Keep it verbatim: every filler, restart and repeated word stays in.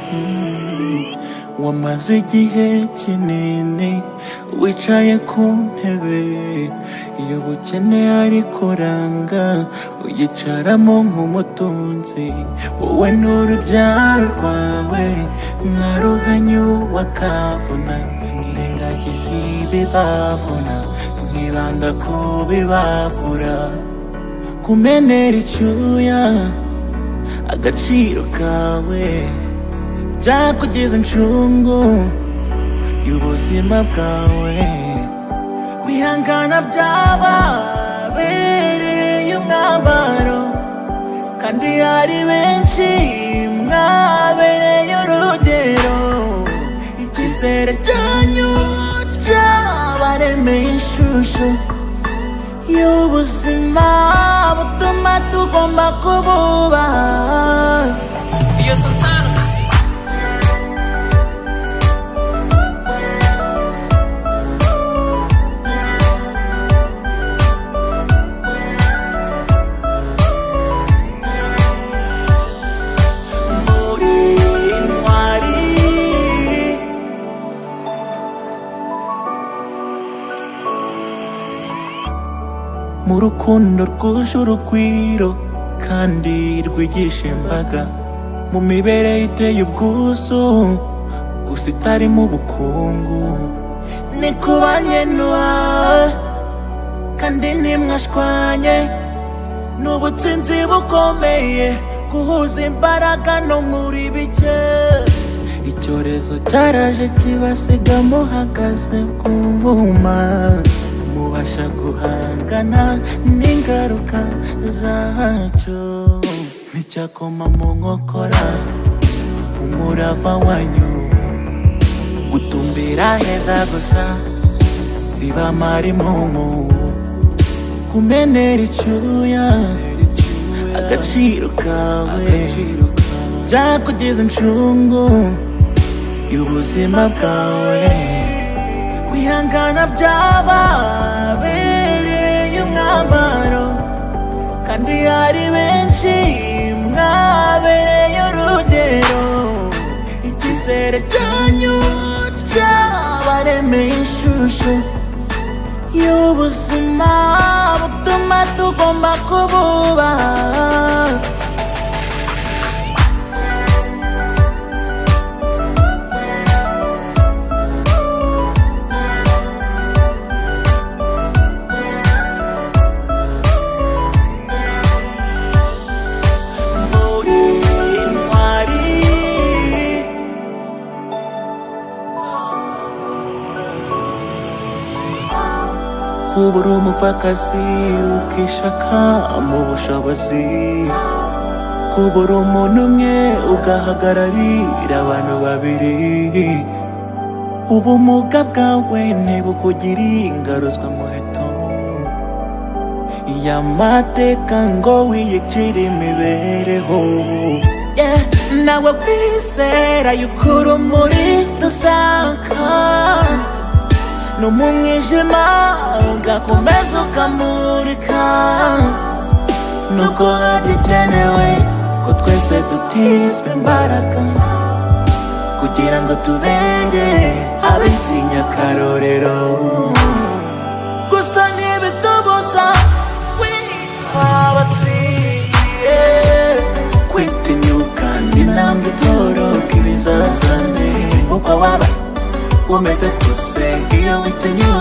wamaze igihe kinini wicaye ku ntebe y'ubukene ariko uranga uyicaramo nk'umutunzi wowe n'urubyaro rwawe mwaruhanye wakavuna nkirengagiza ibibavuna nkibanda ku bibabura kumenera icyuya agaciro kawe byakugeza incungu y'ubuzima bwawe kwihangana byababereye umwambaro kandi hari benshi mwabereye urugero icyizere cyanyu cyabaremeye ishusho y'ubuzima butuma tugomba kububaha. Iyo Santana mu rukundo rwuje urugwiro kandi rwigisha imbaga mu mibereho iteye ubwuzu gusa itarimo ubukungu ni kubanye n'uwawe kandi ntimwashwanye n'ubutsinzi bukomeye guhuza imbaraga no muri bike icyorezo cyaraje kibasiga muhagaze bwuma mubasha guhangana n'ingaruka zacyo nticyakoma mu nkokora umurava wanyu gutumbira heza gusa bibamara impumu kumenera icyuya agaciro kawe byakugeza incungu y'ubuzima bwawe kwihangana byababereye umwambaro kandi hari benshi mwabereye urugero icyizere cyanyu cyabaremeye ishusho y'ubuzima butuma tugomba kububaha. Kubura umupfakazi ukishaka mu bushobozi kubura umuntu umwe ugahagararira abantu babiri ubumuga bwawe ntibukugire ingaruzwa muheto y'amateka ngo wiyicire imibereho nawe kwizera y'ukuri urumuri rusaka no mu mwijima ugakomeza ukamurika nuko hagikenewe ko twese dutizwa imbaraga kugira ngo tubere abitinya akarorero gusa ntibitubuza kwitwa abatsinzi kwitinyuka n'intambwe itoroka ibizazane uko waba umeze kose iyo witinyuka